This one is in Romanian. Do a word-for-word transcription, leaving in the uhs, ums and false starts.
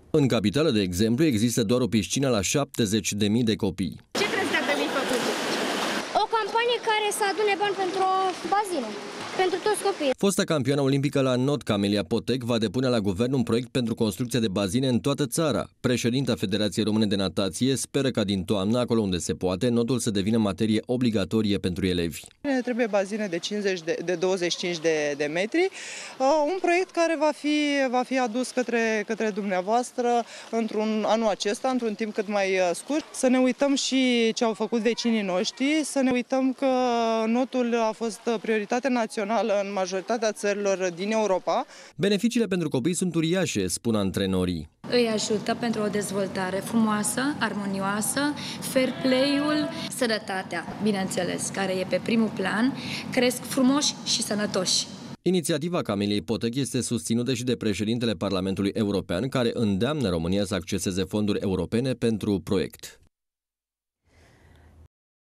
În capitală, de exemplu, există doar o piscină la șaptezeci de mii de copii. Ce credeți că ar trebui făcut? O campanie care să adune bani pentru o bazină, pentru toți copiii. Fosta campioană olimpică la not, Camelia Potec, va depune la guvern un proiect pentru construcția de bazine în toată țara. Președinta Federației Române de Natație speră ca din toamnă, acolo unde se poate, notul să devină materie obligatorie pentru elevi. Ne trebuie bazine de, cincizeci de, de douăzeci și cinci de, de metri, uh, un proiect care va fi, va fi adus către, către dumneavoastră într-un anul acesta, într-un timp cât mai scurt. Să ne uităm și ce au făcut vecinii noștri, să ne uităm că notul a fost prioritate națională în majoritatea țărilor din Europa. Beneficiile pentru copii sunt uriașe, spun antrenorii. Îi ajută pentru o dezvoltare frumoasă, armonioasă, fair play-ul, sănătatea, bineînțeles, care e pe primul plan, cresc frumoși și sănătoși. Inițiativa Cameliei Potec este susținută și de președintele Parlamentului European, care îndeamnă România să acceseze fonduri europene pentru proiect.